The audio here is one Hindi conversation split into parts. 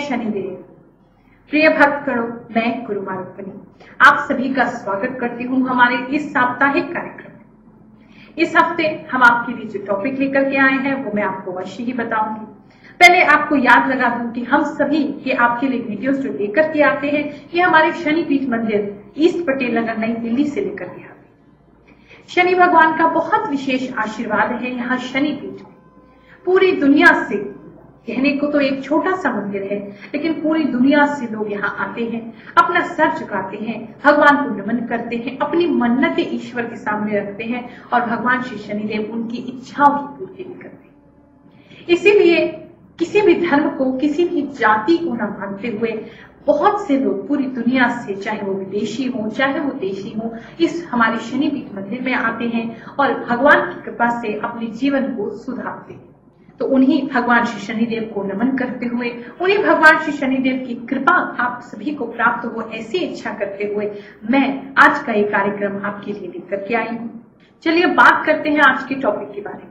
शनिदेव। प्रिय भक्तगणों, मैं गुरु रोकमनी आप सभी का स्वागत करती हूँ हमारे इस साप्ताहिक कार्यक्रम में। इस हफ्ते हम आपके लिए जो टॉपिक लेकर के आए हैं वो मैं आपको अवश्य ही बताऊंगी। पहले आपको याद लगा दूं कि हम सभी ये आपके लिए वीडियोस जो लेकर के आते हैं ये हमारे शनिपीठ मंदिर ईस्ट पटेल नगर नई दिल्ली से लेकर के आते हैं। शनि भगवान का बहुत विशेष आशीर्वाद है यहाँ शनिपीठ में। पूरी दुनिया से, कहने को तो एक छोटा सा मंदिर है, लेकिन पूरी दुनिया से लोग यहाँ आते हैं, अपना सर झुकाते हैं, भगवान को नमन करते हैं, अपनी मन्नतें ईश्वर के सामने रखते हैं और भगवान श्री शनिदेव उनकी इच्छाओं की पूर्ति भी करते हैं। इसीलिए किसी भी धर्म को, किसी भी जाति को न मानते हुए बहुत से लोग पूरी दुनिया से, चाहे वो विदेशी हो चाहे वो देशी हो, इस हमारे शनिपीठ मंदिर में आते हैं और भगवान की कृपा से अपने जीवन को सुधारते हैं। तो उन्हीं भगवान श्री शनिदेव को नमन करते हुए, उन्हीं भगवान श्री शनिदेव की कृपा आप सभी को प्राप्त हो, ऐसी इच्छा करते हुए मैं आज का ये कार्यक्रम आपके लिए लेकर के आई हूँ। चलिए बात करते हैं आज के टॉपिक के बारे में।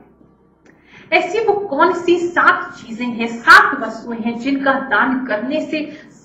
ऐसी वो कौन सी 7 चीजें हैं, 7 वस्तुएं हैं जिनका दान करने से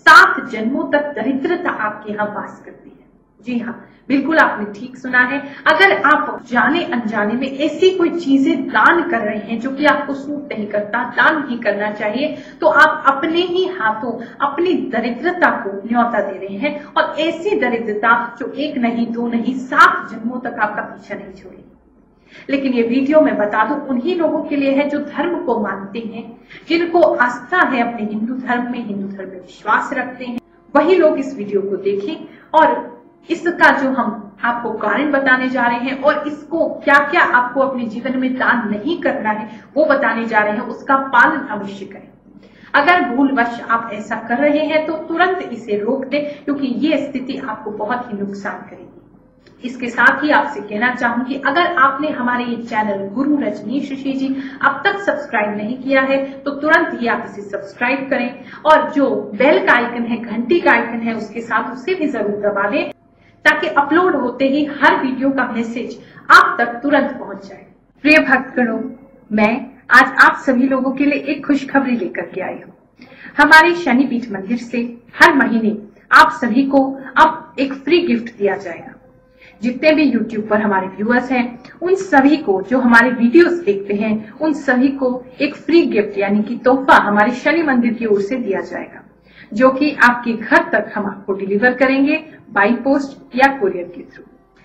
7 जन्मों तक दरिद्रता आपके यहाँ वास करती है। जी हाँ, बिल्कुल आपने ठीक सुना है। अगर आप जाने अनजाने में ऐसी कोई चीजें दान कर रहे हैं जो कि आपको सूट नहीं करता, दान नहीं करना चाहिए, तो आप अपने ही हाथों अपनी दरिद्रता को न्योता दे रहे हैं। और ऐसी दरिद्रता जो 1 नहीं 2 नहीं 7 जन्मों तक आपका पीछा नहीं छोड़ेगी। लेकिन ये वीडियो मैं बता दूं उन्हीं लोगों के लिए है जो धर्म को मानते हैं, जिनको आस्था है अपने हिंदू धर्म में, हिंदू धर्म में विश्वास रखते हैं। वही लोग इस वीडियो को देखें और इसका जो हम आपको कारण बताने जा रहे हैं और इसको क्या क्या आपको अपने जीवन में दान नहीं करना है वो बताने जा रहे हैं, उसका पालन अवश्य करें। अगर भूलवश आप ऐसा कर रहे हैं तो तुरंत इसे रोक दें, क्योंकि ये स्थिति आपको बहुत ही नुकसान करेगी। इसके साथ ही आपसे कहना चाहूंगी, अगर आपने हमारे ये चैनल गुरु रजनीश ऋषि जी अब तक सब्सक्राइब नहीं किया है तो तुरंत ही आप इसे सब्सक्राइब करें और जो बेल का आइकन है, घंटी का आइकन है, उसके साथ उसे भी जरूर दबा दें ताकि अपलोड होते ही हर वीडियो का मैसेज आप तक तुरंत पहुंच जाए। प्रिय भक्तगणों, मैं आज आप सभी लोगों के लिए एक खुशखबरी लेकर के आई हूँ। हमारे शनिपीठ मंदिर से हर महीने आप सभी को अब एक फ्री गिफ्ट दिया जाएगा। जितने भी YouTube पर हमारे व्यूअर्स हैं उन सभी को, जो हमारे वीडियोस देखते हैं, उन सभी को एक फ्री गिफ्ट यानी कि तोहफा हमारे शनि मंदिर की ओर से दिया जाएगा, जो कि आपके घर तक हम आपको डिलीवर करेंगे बाई पोस्ट या कोरियर के थ्रू।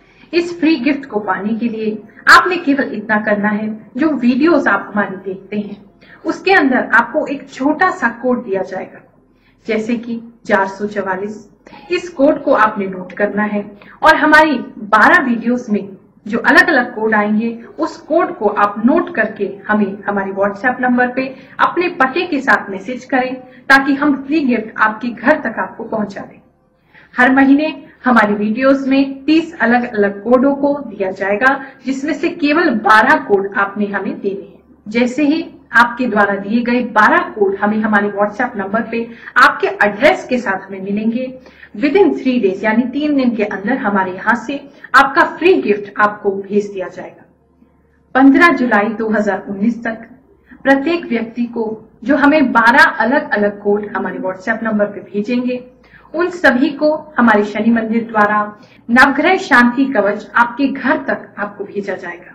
इस फ्री गिफ्ट को पाने के लिए आपने केवल इतना करना है, जो वीडियोस आप हमारी देखते हैं उसके अंदर आपको एक छोटा सा कोड दिया जाएगा, जैसे कि 444। इस कोड को आपने नोट करना है और हमारी 12 वीडियोस में जो अलग अलग कोड आएंगे उस कोड को आप नोट करके हमें हमारे व्हाट्सएप नंबर पे अपने पते के साथ मैसेज करें, ताकि हम फ्री गिफ्ट आपके घर तक आपको पहुंचा दें। हर महीने हमारी वीडियोस में 30 अलग अलग कोडों को दिया जाएगा, जिसमें से केवल 12 कोड आपने हमें देने हैं। जैसे ही आपके द्वारा दिए गए 12 कोड हमें हमारे व्हाट्सएप नंबर पे आपके एड्रेस के साथ हमें मिलेंगे, विदिन 3 डेज यानी 3 दिन के अंदर हमारे यहाँ से आपका फ्री गिफ्ट आपको भेज दिया जाएगा। 15 जुलाई 2019 तक प्रत्येक व्यक्ति को जो हमें 12 अलग अलग कोड हमारे व्हाट्सएप नंबर पे भेजेंगे, उन सभी को हमारे शनि मंदिर द्वारा नवग्रह शांति कवच आपके घर तक आपको भेजा जाएगा।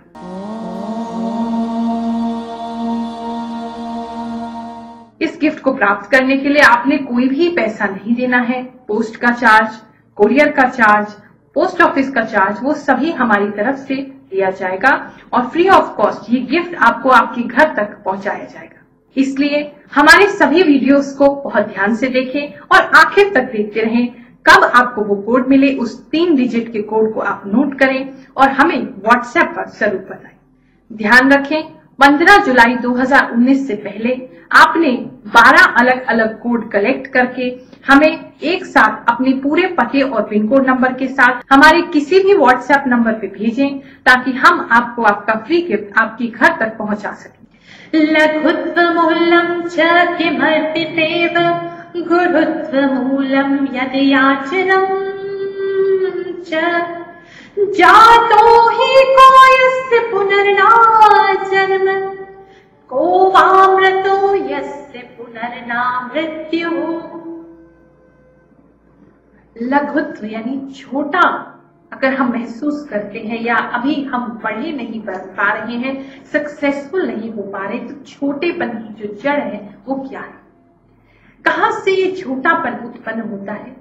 इस गिफ्ट को प्राप्त करने के लिए आपने कोई भी पैसा नहीं देना है। पोस्ट का चार्ज, कोरियर का चार्ज, पोस्ट ऑफिस का चार्ज, वो सभी हमारी तरफ से दिया जाएगा और फ्री ऑफ कॉस्ट ये गिफ्ट आपको आपके घर तक पहुंचाया जाएगा। इसलिए हमारे सभी वीडियोस को बहुत ध्यान से देखें और आखिर तक देखते रहें। कब आपको वो कोड मिले उस 3 डिजिट के कोड को आप नोट करें और हमें व्हाट्सएप पर जरूर बताएं। ध्यान रखें, 15 जुलाई 2019 से पहले आपने 12 अलग अलग कोड कलेक्ट करके हमें एक साथ अपने पूरे पते और पिन कोड नंबर के साथ हमारे किसी भी व्हाट्सएप नंबर पे भेजें, ताकि हम आपको आपका फ्री गिफ्ट आपके घर तक पहुंचा सकें। लघुत्वमूलं च किमर्पितेव गुरुत्वमूलं यद् याचनं च जातो हि कायस्य पुनर्ना जन्म को वामृतो यस्य पुनर्ना मृत्यु। लघुत्व यानी छोटा अगर हम महसूस करते हैं या अभी हम बड़े नहीं बन पा रहे हैं, सक्सेसफुल नहीं हो पा रहे, तो छोटेपन की जो जड़ है वो क्या है? कहां से ये छोटापन उत्पन्न होता है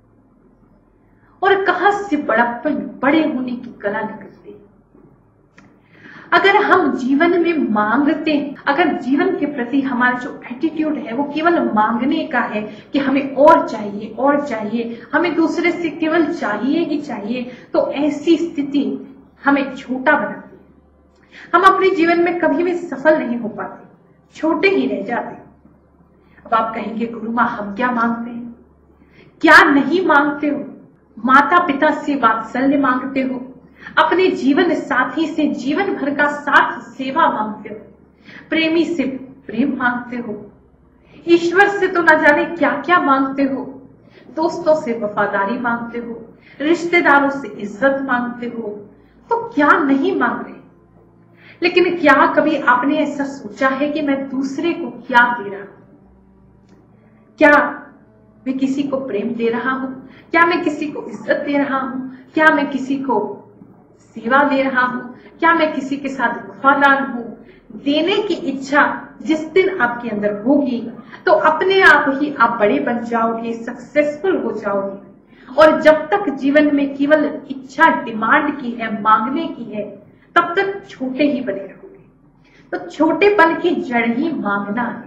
और कहां से बड़प्पन, बड़े होने की कला निकलती है? अगर हम जीवन में मांगते हैं, अगर जीवन के प्रति हमारा जो एटीट्यूड है वो केवल मांगने का है कि हमें और चाहिए और चाहिए, हमें दूसरे से केवल चाहिए ही चाहिए, तो ऐसी स्थिति हमें छोटा बनाती है। हम अपने जीवन में कभी भी सफल नहीं हो पाते, छोटे ही रह जाते। अब आप कहेंगे गुरु माँ हम क्या मांगते हैं? क्या नहीं मांगते हो? माता पिता से वात्सल्य मांगते हो, अपने जीवन साथी से जीवन भर का साथ सेवा मांगते हो, प्रेमी से प्रेम मांगते हो, ईश्वर से तो न जाने क्या क्या मांगते हो, दोस्तों से वफादारी मांगते हो, रिश्तेदारों से इज्जत मांगते हो, तो क्या नहीं मांग रहे? लेकिन क्या कभी आपने ऐसा सोचा है कि मैं दूसरे को क्या दे रहा हूं? क्या मैं किसी को प्रेम दे रहा हूं? क्या मैं किसी को इज्जत दे रहा हूं? क्या मैं किसी को सेवा दे रहा हूं? क्या मैं किसी के साथ वफादार हूं? देने की इच्छा जिस दिन आपके अंदर होगी तो अपने आप ही आप बड़े बन जाओगे, सक्सेसफुल हो जाओगे। और जब तक जीवन में केवल इच्छा डिमांड की है, मांगने की है, तब तक छोटे ही बने रहोगे। तो छोटेपन की जड़ ही मांगना है।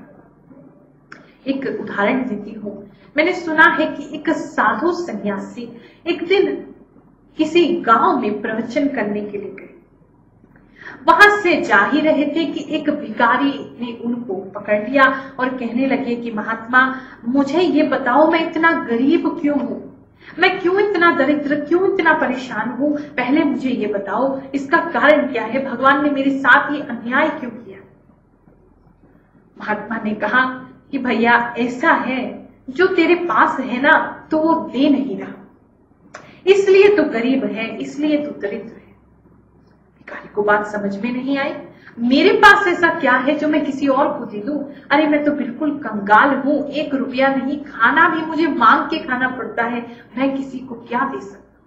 एक उदाहरण देती हूं। मैंने सुना है कि एक साधु सन्यासी एक दिन किसी गांव में प्रवचन करने के लिए गए। वहां से जा ही रहे थे कि एक भिखारी ने उनको पकड़ लिया और कहने लगे कि महात्मा मुझे ये बताओ मैं इतना गरीब क्यों हूं, मैं क्यों इतना दरिद्र, क्यों इतना परेशान हूं, पहले मुझे ये बताओ, इसका कारण क्या है, भगवान ने मेरे साथ ये अन्याय क्यों किया? महात्मा ने कहा कि भैया ऐसा है, जो तेरे पास है ना तो वो दे नहीं रहा, इसलिए तो गरीब है, इसलिए तो दरिद्र है। भिखारी को बात समझ में नहीं आई। मेरे पास ऐसा क्या है जो मैं किसी और को दे दूं? अरे मैं तो बिल्कुल कंगाल हूं, 1 रुपया नहीं, खाना भी मुझे मांग के खाना पड़ता है, मैं किसी को क्या दे सकता?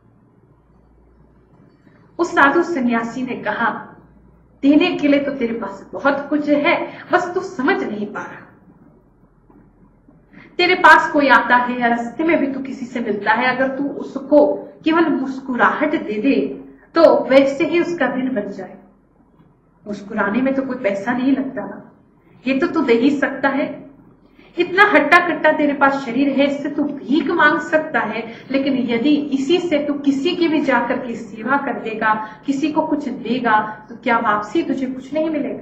उस साधु सन्यासी ने कहा देने के लिए तो तेरे पास बहुत कुछ है, बस तू समझ नहीं पा रहा। तेरे पास कोई आता है या रास्ते में भी तू किसी से मिलता है, अगर तू उसको केवल मुस्कुराहट दे दे तो वैसे ही उसका दिन बन जाए। मुस्कुराने में तो कोई पैसा नहीं लगता ना, ये तो तू दे ही सकता है। इतना हट्टा कट्टा तेरे पास शरीर है, इससे तू भीख मांग सकता है, लेकिन यदि इसी से तू किसी की भी जाकर के सेवा कर देगा, किसी को कुछ देगा, तो क्या वापसी तुझे कुछ नहीं मिलेगा?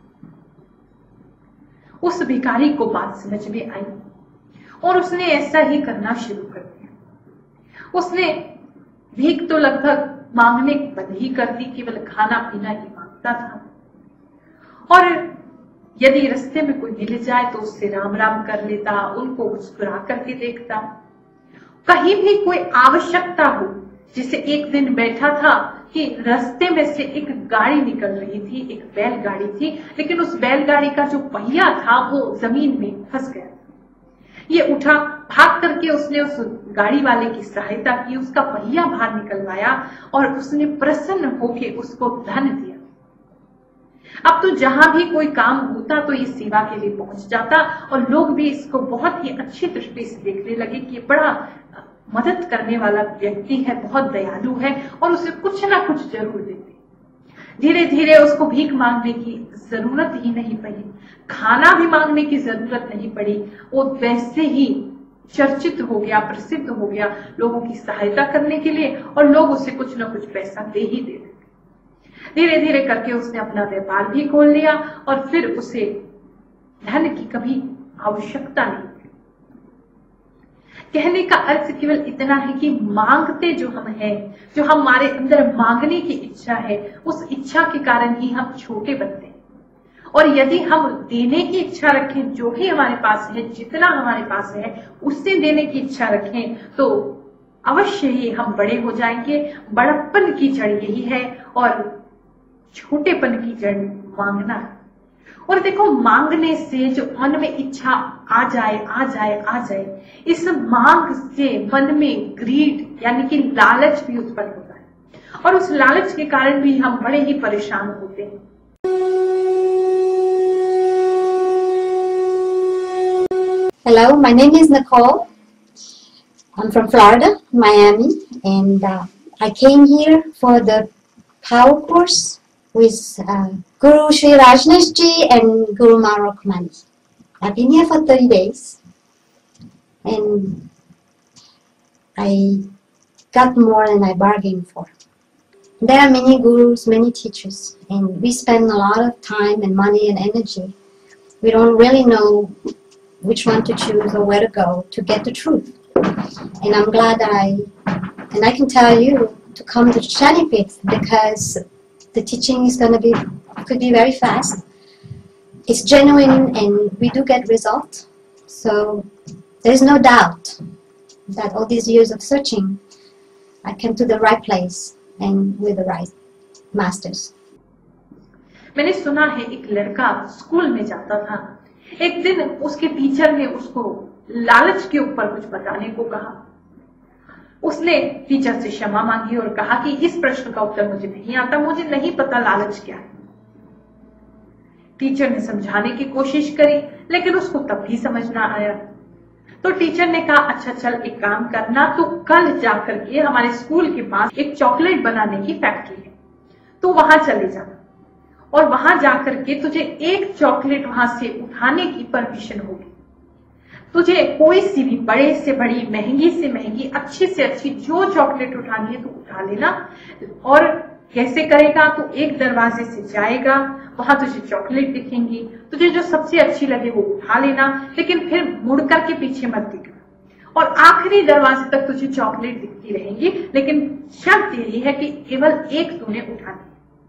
उस भिखारी को बात समझ में आई और उसने ऐसा ही करना शुरू कर दिया। उसने भीख तो लगभग मांगने बंद ही कर दी, केवल खाना पीना ही मांगता था। और यदि रास्ते में कोई मिल जाए तो उससे राम राम कर लेता, उनको मुस्कुरा करके देखता। कहीं भी कोई आवश्यकता हो, जैसे एक दिन बैठा था कि रास्ते में से एक गाड़ी निकल रही थी, एक बैलगाड़ी थी, लेकिन उस बैलगाड़ी का जो पहिया था वो जमीन में फंस गया। ये उठा, भाग करके उसने उस गाड़ी वाले की सहायता की, उसका पहिया बाहर निकलवाया और उसने प्रसन्न होकर उसको धन दिया। अब तो जहां भी कोई काम होता तो ये सेवा के लिए पहुंच जाता और लोग भी इसको बहुत ही अच्छी दृष्टि से देखने लगे कि बड़ा मदद करने वाला व्यक्ति है, बहुत दयालु है और उसे कुछ ना कुछ जरूर देते। धीरे धीरे उसको भीख मांगने की जरूरत ही नहीं पड़ी, खाना भी मांगने की जरूरत नहीं पड़ी, वो वैसे ही चर्चित हो गया, प्रसिद्ध हो गया लोगों की सहायता करने के लिए, और लोग उसे कुछ ना कुछ पैसा दे ही देते। धीरे धीरे करके उसने अपना व्यापार भी खोल लिया और फिर उसे धन की कभी आवश्यकता नहीं। कहने का अर्थ केवल इतना है कि मांगते जो हम हैं, जो हमारे अंदर मांगने की इच्छा है, उस इच्छा के कारण ही हम छोटे बनते हैं। और यदि हम देने की इच्छा रखें, जो भी हमारे पास है, जितना हमारे पास है उससे देने की इच्छा रखें, तो अवश्य ही हम बड़े हो जाएंगे। बड़प्पन की जड़ यही है और छोटेपन की जड़ मांगना है। और देखो, मांगने से जो मन में इच्छा आ जाए आ जाए आ जाए, इस मांग से मन में ग्रीड यानी कि लालच भी उत्पन्न होता है, और उस लालच के कारण भी हम बड़े ही परेशान होते हैं। Hello, my name is Nicole. I'm from Florida, Miami, and I came here for the power course with Guru Sri Rajneesh Ji and Guru Rokmani. I've been here for 30 days, and I got more than I bargained for. There are many gurus, many teachers, and we spend a lot of time and money and energy. We don't really know which one to choose or where to go to get the truth. And I'm glad that I can tell you to come to Shanipit, because the teaching is could be very fast. It's genuine and we do get results. So there's no doubt that all these years of searching, I came to the right place and with the right masters. मैंने सुना है एक लड़का स्कूल में जाता था, एक दिन उसके टीचर ने उसको लालच के ऊपर कुछ बताने को कहा। उसने टीचर से क्षमा मांगी और कहा कि इस प्रश्न का उत्तर मुझे नहीं आता, मुझे नहीं पता लालच क्या है। टीचर ने समझाने की कोशिश करी, लेकिन उसको तब भी समझ ना आया। तो टीचर ने कहा, अच्छा चल एक काम करना, तो कल जाकर के हमारे स्कूल के पास एक चॉकलेट बनाने की फैक्ट्री है, तो वहां चले जाना, और वहां जाकर के तुझे एक चॉकलेट वहां से उठाने की परमिशन होगी। तुझे कोई सी भी बड़े से बड़ी, महंगी से महंगी, अच्छी से अच्छी जो चॉकलेट उठानी है तो उठा लेना। और कैसे करेगा? तो एक दरवाजे से जाएगा, वहां तुझे चॉकलेट दिखेंगी, तुझे जो सबसे अच्छी लगे वो उठा लेना, लेकिन फिर मुड़ करके पीछे मत दिखना। और आखिरी दरवाजे तक तुझे चॉकलेट दिखती रहेंगी, लेकिन शर्त यही है कि केवल एक तूने उठानी।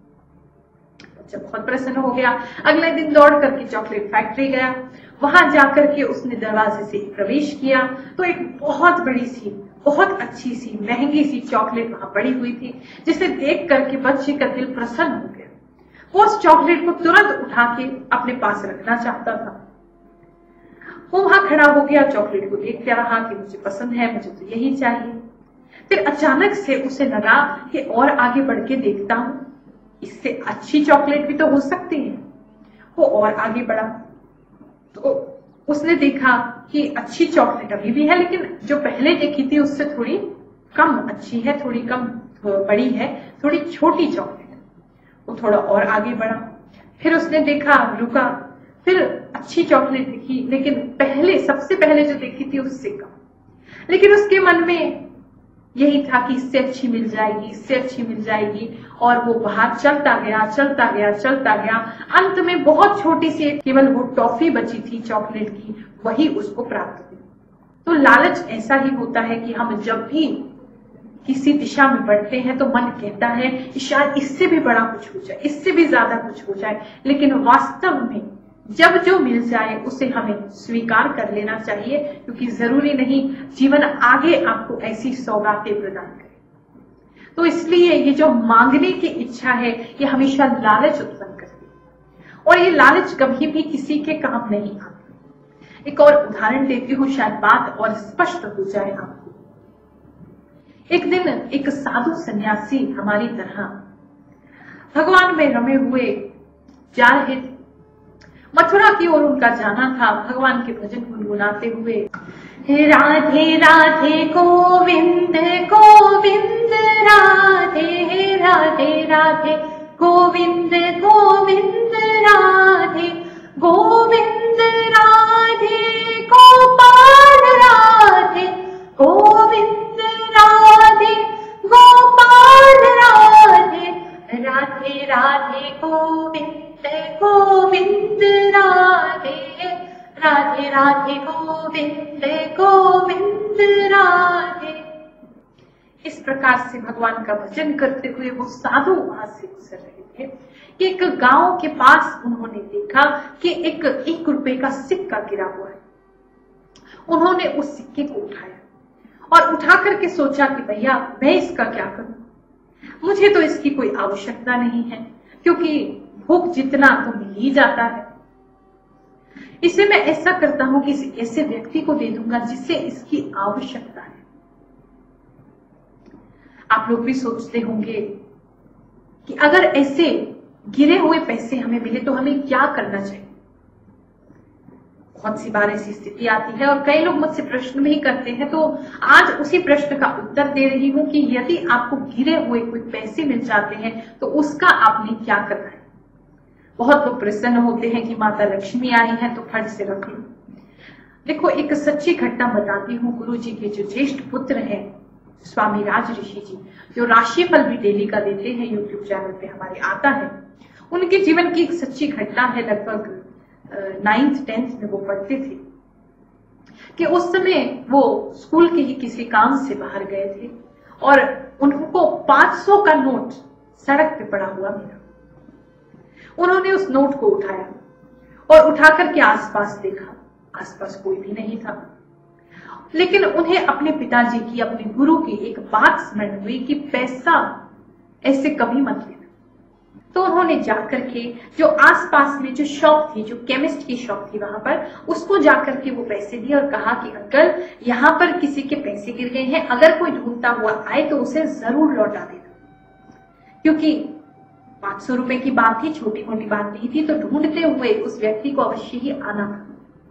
बच्चा बहुत प्रसन्न हो गया। अगले दिन दौड़ करके चॉकलेट फैक्ट्री गया। वहां जाकर के उसने दरवाजे से प्रवेश किया तो एक बहुत बड़ी सी, बहुत अच्छी सी, महंगी सी चॉकलेट वहां पड़ी हुई थी, जिसे देख करके बच्चे का दिल प्रसन्न हो गया। वो उस चॉकलेट को तुरंत उठा के अपने पास रखना चाहता था। वो वहां खड़ा हो गया, चॉकलेट को देखते रहा कि मुझे पसंद है, मुझे तो यही चाहिए। फिर अचानक से उसे लगा कि और आगे बढ़ के देखता हूं, इससे अच्छी चॉकलेट भी तो हो सकती है। वो और आगे बढ़ा तो उसने देखा कि अच्छी चॉकलेट अभी भी है, लेकिन जो पहले देखी थी उससे थोड़ी कम अच्छी है, थोड़ी कम बड़ी है, थोड़ी छोटी चॉकलेट। वो थोड़ा और आगे बढ़ा, फिर उसने देखा, रुका, फिर अच्छी चॉकलेट दिखी, लेकिन सबसे पहले जो देखी थी उससे कम। लेकिन उसके मन में यही था कि इससे अच्छी मिल जाएगी, इससे अच्छी मिल जाएगी, और वो बाहर चलता गया, चलता गया, चलता गया। अंत में बहुत छोटी सी केवल वो टॉफी बची थी चॉकलेट की, वही उसको प्राप्त हुई। तो लालच ऐसा ही होता है कि हम जब भी किसी दिशा में बढ़ते हैं तो मन कहता है कि शायद इससे भी बड़ा कुछ हो जाए, इससे भी ज्यादा कुछ हो जाए, लेकिन वास्तव में जब जो मिल जाए उसे हमें स्वीकार कर लेना चाहिए, क्योंकि जरूरी नहीं जीवन आगे आपको ऐसी सौगातें प्रदान करे। तो इसलिए ये जो मांगने की इच्छा है, ये हमेशा लालच उत्पन्न करती है, और ये लालच कभी भी किसी के काम नहीं आती। एक और उदाहरण देती हूँ, शायद बात और स्पष्ट हो जाए आपको। एक दिन एक साधु सन्यासी हमारी तरह भगवान में रमे हुए जा रहे थे। मथुरा की ओर उनका जाना था, भगवान के भजन गुनगुनाते हुए। राधे राधे गोविंद गोविंद राधे राधे राधे गोविंद गोविंद राधे गोविंद राधे गोपाल राधे गोविंद राधे गोपाल राधे राधे राधे गोविंद गोविंद राधे राधे राधे गोविंद गोविंद राधे। इस प्रकार से भगवान का भजन करते हुए वो साधु वहां से गुजर रहे थे। एक गांव के पास उन्होंने देखा कि एक 1 रुपए का सिक्का गिरा हुआ है। उन्होंने उस सिक्के को उठाया और उठा करके सोचा कि भैया मैं इसका क्या करूं, मुझे तो इसकी कोई आवश्यकता नहीं है, क्योंकि भूख जितना तो मिल ही जाता है। इसे मैं ऐसा करता हूं कि इसे ऐसे व्यक्ति को दे दूंगा जिससे इसकी आवश्यकता है। आप लोग भी सोचते होंगे कि अगर ऐसे गिरे हुए पैसे हमें मिले तो हमें क्या करना चाहिए। बहुत सी बार ऐसी स्थिति आती है और कई लोग मुझसे प्रश्न भी करते हैं, तो आज उसी प्रश्न का उत्तर दे रही हूं कि यदि आपको गिरे हुए कोई पैसे मिल जाते हैं तो उसका आपने क्या करना है। बहुत लोग प्रसन्न होते हैं कि माता लक्ष्मी आई है तो फट से रख लो। देखो, एक सच्ची घटना बताती हूँ। गुरु जी के जो ज्येष्ठ पुत्र हैं स्वामी राज ऋषि जी, जो राशिफल भी डेली का देते हैं, यूट्यूब चैनल पे हमारे आता है, उनके जीवन की एक सच्ची घटना है। लगभग 9th 10th में वो पढ़ते थे कि उस समय वो स्कूल के ही किसी काम से बाहर गए थे और उनको 500 का नोट सड़क पे पड़ा हुआ मिला। उन्होंने उस नोट को उठाया और उठा करके आसपास देखा, आसपास कोई भी नहीं था। लेकिन उन्हें अपने पिताजी की, अपने गुरु की एक बात स्मरण हुई कि पैसा ऐसे कभी मत लेना। तो उन्होंने जाकर के जो आसपास में जो शॉप थी, जो केमिस्ट की शॉप थी, वहां पर उसको जाकर के वो पैसे दिए और कहा कि अंकल, यहाँ पर किसी के पैसे गिर गए हैं, अगर कोई ढूंढता हुआ आए तो उसे जरूर लौटा देना। क्योंकि 500 रुपए की बात थी, छोटी मोटी बात नहीं थी, तो ढूंढते हुए उस व्यक्ति को अवश्य ही आना था।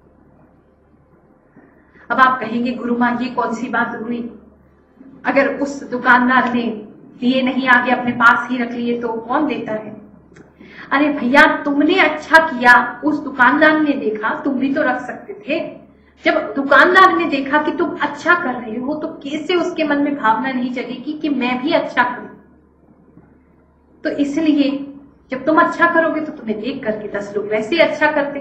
अब आप कहेंगे, गुरु माँ ये कौन सी बात हुई, अगर उस दुकानदार ने दिए नहीं, आगे अपने पास ही रख लिए तो कौन देता है। अरे भैया, तुमने अच्छा किया, उस दुकानदार ने देखा, तुम भी तो रख सकते थे। जब दुकानदार ने देखा कि तुम अच्छा कर रहे हो तो कैसे उसके मन में भावना नहीं जगेगी कि मैं भी अच्छा करूं। तो इसलिए जब तुम अच्छा करोगे तो तुम्हें देख करके 10 लोग वैसे ही अच्छा करते।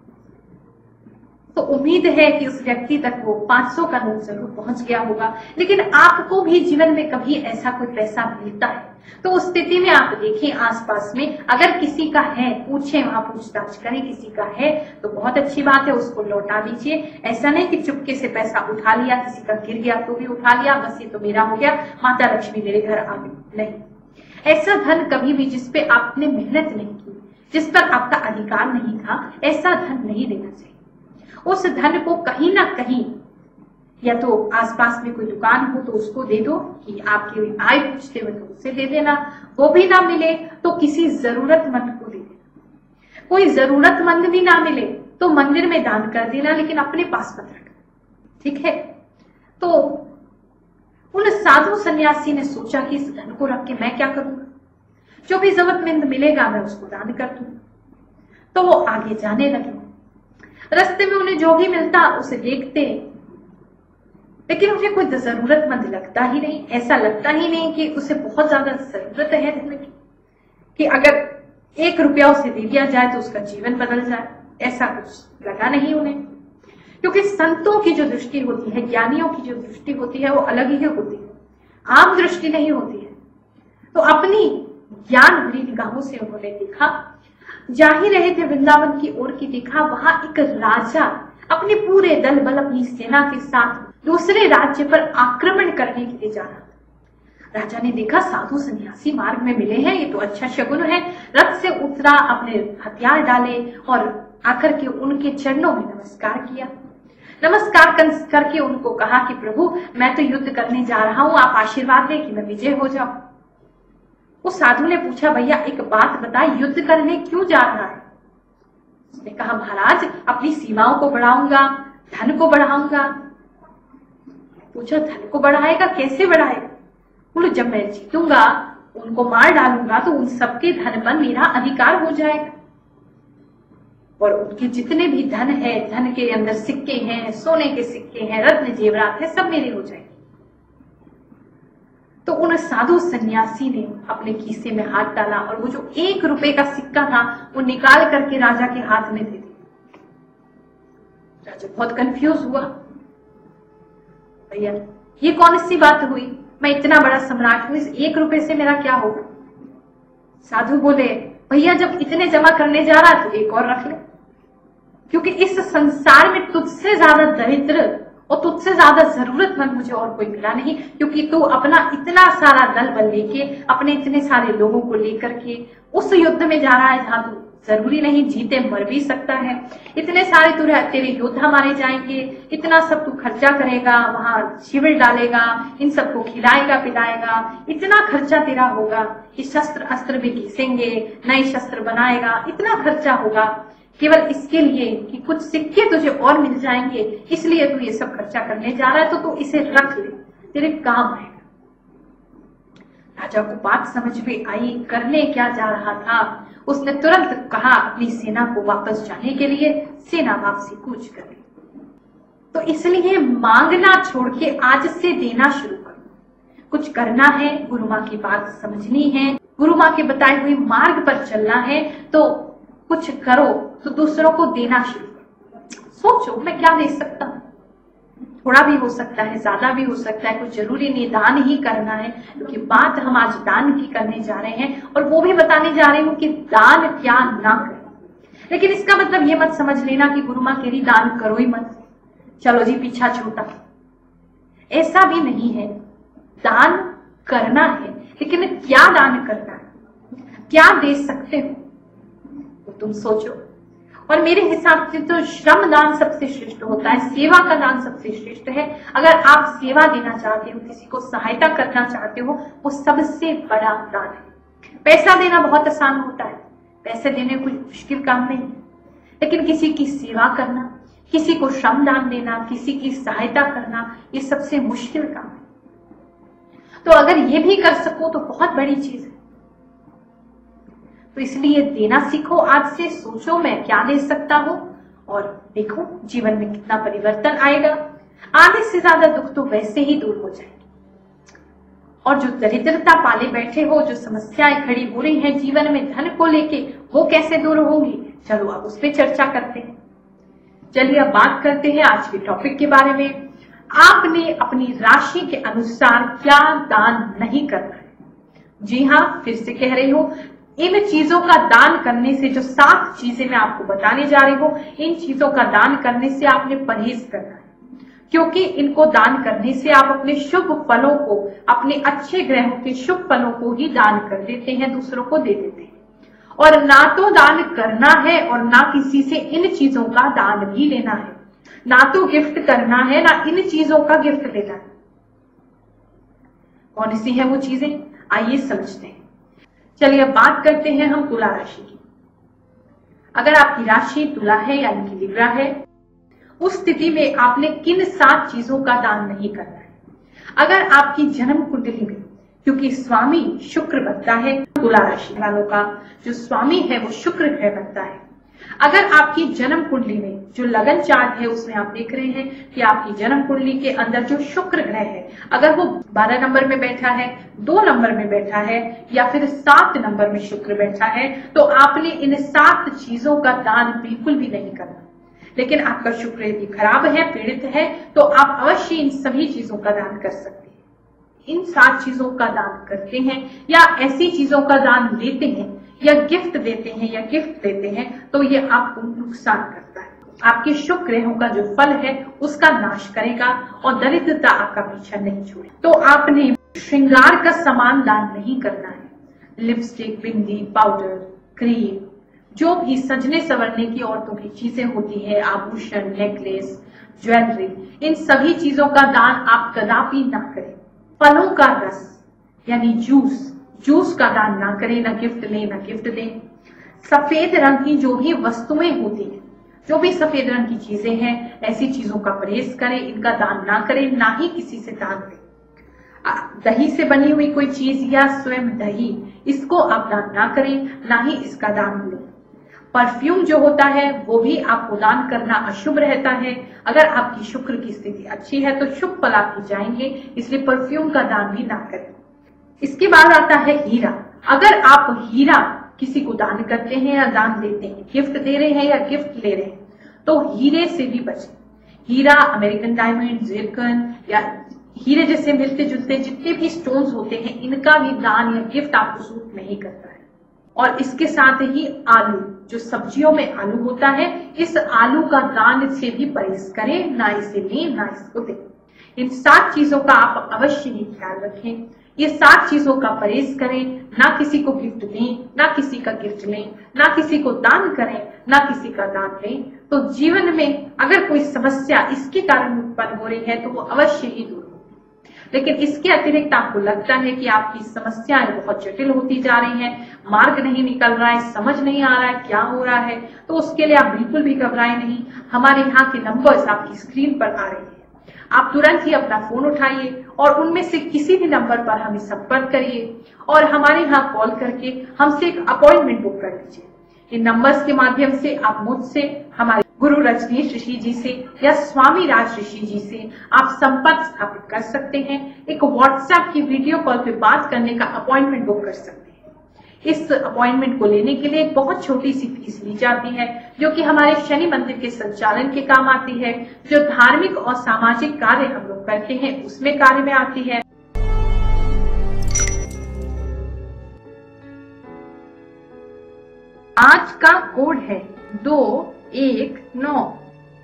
तो उम्मीद है कि उस व्यक्ति तक वो 500 का नोट जरूर पहुंच गया होगा। लेकिन आपको भी जीवन में कभी ऐसा कोई पैसा मिलता है तो उस स्थिति में आप देखें आसपास में, अगर किसी का है पूछें, वहां पूछताछ करें, किसी का है तो बहुत अच्छी बात है, उसको लौटा दीजिए। ऐसा नहीं कि चुपके से पैसा उठा लिया, किसी का गिर गया तो भी उठा लिया, बस ये तो मेरा हो गया, माता लक्ष्मी मेरे घर आ गई। नहीं, ऐसा धन कभी भी जिसपे आपने मेहनत नहीं की, जिस पर आपका अधिकार नहीं था, ऐसा धन नहीं देना चाहिए। उस धन को कहीं ना कहीं, या तो आसपास में कोई दुकान हो तो उसको दे दो कि आपकी आय पूछते हुए तो उससे दे देना, वो भी ना मिले तो किसी जरूरतमंद को दे देना, कोई जरूरतमंद भी ना मिले तो मंदिर में दान कर देना, लेकिन अपने पास मत रखना। ठीक है। तो उन साधु सन्यासी ने सोचा कि इस धन को रख के मैं क्या करूंगा, जो भी जरूरतमंद मिलेगा मैं उसको दान कर दूंगा। तो वो आगे जाने लगे। रास्ते में उन्हें जो भी मिलता उसे देखते, लेकिन उन्हें कोई जरूरतमंद लगता ही नहीं। ऐसा लगता ही नहीं कि उसे बहुत ज्यादा जरूरत है धन की, कि अगर 1 रुपया उसे दे दिया जाए तो उसका जीवन बदल जाए। ऐसा कुछ लगा नहीं उन्हें, क्योंकि संतों की जो दृष्टि होती है, ज्ञानियों की जो दृष्टि होती है, वो अलग ही होती है, आम दृष्टि नहीं होती है। तो अपनी ज्ञान भरी निगाहों से उन्होंने देखा, जा ही रहे थे वृंदावन की ओर की, देखा वहां एक राजा अपने पूरे दल बल, अपनी सेना के साथ दूसरे राज्य पर आक्रमण करने के लिए जा रहा था। राजा ने देखा साधु सन्यासी मार्ग में मिले हैं, ये तो अच्छा शगुन है। रथ से उतरा, अपने हथियार डाले और आकर के उनके चरणों में नमस्कार किया। नमस्कार करके उनको कहा कि प्रभु, मैं तो युद्ध करने जा रहा हूं, आप आशीर्वाद दें कि मैं विजय हो जाऊं। उस साधु ने पूछा, भैया एक बात बता, युद्ध करने क्यों जा रहा है? उसने कहा, महाराज अपनी सीमाओं को बढ़ाऊंगा, धन को बढ़ाऊंगा। पूछा, धन को बढ़ाएगा, कैसे बढ़ाएगा? बोलो, जब मैं जीतूंगा, उनको मार डालूंगा तो उन सबके धन पर मेरा अधिकार हो जाएगा, और उनके जितने भी धन है, धन के अंदर सिक्के हैं, सोने के सिक्के हैं, रत्न जेवरात है, सब मेरे हो जाएंगे। तो उन साधु सन्यासी ने अपने खीसे में हाथ डाला और वो जो 1 रुपए का सिक्का था वो निकाल करके राजा के हाथ में दे दिया। राजा बहुत कंफ्यूज हुआ, भैया ये कौन सी बात हुई, मैं इतना बड़ा सम्राट हूं, इस 1 रुपए से मेरा क्या होगा? साधु बोले, भैया जब इतने जमा करने जा रहा तो एक और रख ले, क्योंकि इस संसार में तुझसे ज्यादा दरिद्र और तुझसे ज्यादा जरूरतमंद मुझे और कोई मिला नहीं, क्योंकि तू अपना इतना सारा दल बल लेके, अपने इतने सारे लोगों को लेकर के उस युद्ध में जा रहा है जहां तू जरूरी नहीं, जीते मर भी सकता है। इतने सारे तेरे योद्धा मारे जाएंगे, इतना सब तू खर्चा करेगा, वहां शिविर डालेगा, इन सबको खिलाएगा पिलाएगा, इतना खर्चा तेरा होगा कि शस्त्र अस्त्र भी घिसेंगे, नए शस्त्र बनाएगा, इतना खर्चा होगा केवल इसके लिए कि कुछ सिक्के तुझे और मिल जाएंगे, इसलिए तू ये सब खर्चा करने जा रहा है, तो तू इसे रख ले, तेरे काम आएगा। राजा को बात समझ में आई, करने क्या जा रहा था। उसने तुरंत कहा अपनी सेना को वापस जाने के लिए, सेना वापसी कूच कर दी। तो इसलिए मांगना छोड़ के आज से देना शुरू करो। कुछ करना है, गुरु माँ की बात समझनी है, गुरु माँ के बताए हुए मार्ग पर चलना है, तो कुछ करो, तो दूसरों को देना शुरू करो। सोचो मैं क्या दे सकता हूँ, थोड़ा भी हो सकता है, ज्यादा भी हो सकता है, कुछ जरूरी नहीं दान ही करना है, क्योंकि बात हम आज दान की करने जा रहे हैं और वो भी बताने जा रही हूँ कि दान क्या ना करें। लेकिन इसका मतलब ये मत समझ लेना कि गुरु माँ कह रही दान करो ही मत, चलो जी पीछा छूटा, ऐसा भी नहीं है। दान करना है, लेकिन क्या दान करना है, क्या दे सकते हो, तो तुम सोचो। और मेरे हिसाब से तो श्रम दान सबसे श्रेष्ठ होता है, सेवा का दान सबसे श्रेष्ठ है। अगर आप सेवा देना चाहते हो, किसी को सहायता करना चाहते हो, वो सबसे बड़ा दान है। पैसा देना बहुत आसान होता है, पैसे देने कोई मुश्किल काम नहीं, लेकिन किसी की सेवा करना, किसी को श्रम दान देना, किसी की सहायता करना, ये सबसे मुश्किल काम है। तो अगर ये भी कर सको तो बहुत बड़ी चीज है। तो इसलिए देना सीखो आज से, सोचो मैं क्या दे सकता हूं और देखो जीवन में कितना परिवर्तन आएगा। आधे से ज्यादा दुख तो वैसे ही दूर हो जाएंगे। और जो दरिद्रता पाले बैठे हो, जो समस्याएं खड़ी हो रही हैं जीवन में धन को लेके, वो कैसे दूर होंगी, चलो अब उस पर चर्चा करते हैं। चलिए अब बात करते हैं आज के टॉपिक के बारे में। आपने अपनी राशि के अनुसार क्या दान नहीं करना है। जी हाँ, फिर से कह रही हूं, इन चीजों का दान करने से, जो 7 चीजें मैं आपको बताने जा रही हूं, इन चीजों का दान करने से आपने परहेज करना है, क्योंकि इनको दान करने से आप अपने शुभ फलों को, अपने अच्छे ग्रहों के शुभ फलों को ही दान कर देते हैं, दूसरों को दे देते हैं। और ना तो दान करना है और ना किसी से इन चीजों का दान भी लेना है, ना तो गिफ्ट करना है, ना इन चीजों का गिफ्ट लेना है। कौन सी है वो चीजें, आइए समझते हैं। चलिए अब बात करते हैं हम तुला राशि की। अगर आपकी राशि तुला है यानी कि लिब्रा है, उस स्थिति में आपने किन 7 चीजों का दान नहीं करना है। अगर आपकी जन्म कुंडली में, क्योंकि स्वामी शुक्र बनता है, तुला राशि वालों का जो स्वामी है वो शुक्र ग्रह बनता है। अगर आपकी जन्म कुंडली में जो लगन चार्ट है उसमें आप देख रहे हैं कि आपकी जन्म कुंडली के अंदर जो शुक्र ग्रह है, अगर वो 12 नंबर में बैठा है, 2 नंबर में बैठा है या फिर 7 नंबर में शुक्र बैठा है, तो आपने इन 7 चीजों का दान बिल्कुल भी नहीं करना। लेकिन आपका शुक्र यदि खराब है, पीड़ित है, तो आप अवश्य इन सभी चीजों का दान कर सकते हैं। इन 7 चीजों का दान करते हैं या ऐसी चीजों का दान लेते हैं या गिफ्ट देते हैं या गिफ्ट देते हैं, तो ये आपको नुकसान करता है। आपके शुभ ग्रहों का जो फल है उसका नाश करेगा और दरिद्रता आपका पीछा नहीं छोड़े। तो आपने श्रृंगार का सामान दान नहीं करना है। लिपस्टिक, बिंदी, पाउडर, क्रीम, जो भी सजने संवरने की औरतों की चीजें होती है, आभूषण, नेकलेस, ज्वेलरी, इन सभी चीजों का दान आप कदापि ना करें। फलों का रस यानी जूस का दान ना करें, ना गिफ्ट लें, ना गिफ्ट दें। सफेद रंग की जो भी वस्तुएं होती हैं, जो भी सफेद रंग की चीजें हैं, ऐसी चीजों का परहेज करें, इनका दान ना करें, ना ही किसी से दान दें। दही से बनी हुई कोई चीज या स्वयं दही, इसको आप दान ना करें, ना ही इसका दान लें। परफ्यूम जो होता है वो भी आपको दान करना अशुभ रहता है। अगर आपकी शुक्र की स्थिति अच्छी है तो शुभ फल आपके जाएंगे, इसलिए परफ्यूम का दान भी ना करें। इसके बाद आता है हीरा। अगर आप हीरा किसी को दान करते हैं या दान देते हैं, गिफ्ट दे रहे हैं या गिफ्ट ले रहे हैं, तो हीरे से भी बचें। हीरा, अमेरिकन डायमंड, जिरकन या हीरे जैसे मिलते जुलते जितने भी स्टोन्स होते हैं, इनका भी दान या गिफ्ट आपको सूट नहीं करता है। और इसके साथ ही आलू, जो सब्जियों में आलू होता है, इस आलू का दान से भी परहेज करें, ना इसे लें ना इसको दें। इन 7 चीजों का आप अवश्य ही ख्याल रखें। ये 7 चीजों का परहेज करें। ना किसी को गिफ्ट दें, ना किसी का गिफ्ट लें, ना किसी को दान करें, ना किसी का दान लें। तो जीवन में अगर कोई समस्या इसके कारण उत्पन्न हो रही है तो वो अवश्य ही दूर होगी। लेकिन इसके अतिरिक्त आपको लगता है कि आपकी समस्याएं बहुत जटिल होती जा रही हैं, मार्ग नहीं निकल रहा है, समझ नहीं आ रहा है क्या हो रहा है, तो उसके लिए आप बिल्कुल भी घबराएं नहीं। हमारे यहाँ के नंबर्स आपकी स्क्रीन पर आ रहे हैं। आप तुरंत ही अपना फोन उठाइए और उनमें से किसी भी नंबर पर हमें संपर्क करिए और हमारे यहाँ कॉल करके हमसे एक अपॉइंटमेंट बुक कर लीजिए। इन नंबर्स के माध्यम से आप मुझसे, हमारे गुरु रजनीश ऋषि जी से या स्वामी राज ऋषि जी से आप संपर्क स्थापित कर सकते हैं। एक व्हाट्सएप की वीडियो कॉल पे बात करने का अपॉइंटमेंट बुक कर सकते हैं। इस अपॉइंटमेंट को लेने के लिए एक बहुत छोटी सी फीस ली जाती है, जो कि हमारे शनि मंदिर के संचालन के काम आती है। जो धार्मिक और सामाजिक कार्य हम लोग करते हैं उसमें कार्य में आती है। आज का कोड है 219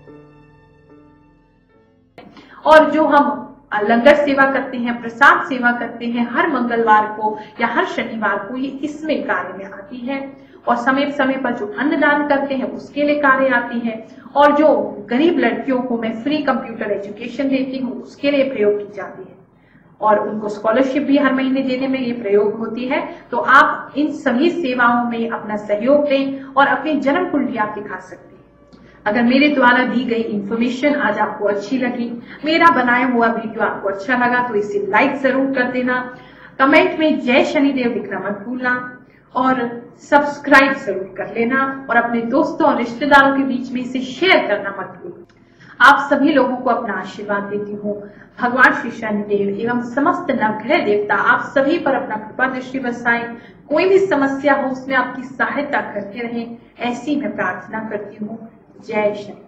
और जो हम लंगर सेवा करते हैं, प्रसाद सेवा करते हैं हर मंगलवार को या हर शनिवार को, ये इसमें कार्य में आती है। और समय समय पर जो अन्नदान करते हैं उसके लिए कार्य आती है। और जो गरीब लड़कियों को मैं फ्री कंप्यूटर एजुकेशन देती हूँ उसके लिए प्रयोग की जाती है और उनको स्कॉलरशिप भी हर महीने देने में ये प्रयोग होती है। तो आप इन सभी सेवाओं में अपना सहयोग दें और अपनी जन्म कुंडली आप दिखा सकते हैं। अगर मेरे द्वारा दी गई इंफॉर्मेशन आज आपको अच्छी लगी, मेरा बनाया हुआ वीडियो आपको अच्छा लगा तो इसे लाइक जरूर कर देना, कमेंट में जय शनिदेव लिखना मत भूलना और सब्सक्राइब जरूर कर लेना और अपने दोस्तों और रिश्तेदारों के बीच में इसे शेयर करना मत भूलना। आप सभी लोगों को अपना आशीर्वाद देती हूँ। भगवान श्री शनिदेव एवं समस्त नवग्रह देवता आप सभी पर अपना कृपा दृष्टि बरसाएं। कोई भी समस्या हो उसमें आपकी सहायता करते रहें, ऐसी मैं प्रार्थना करती हूँ। जय शनि।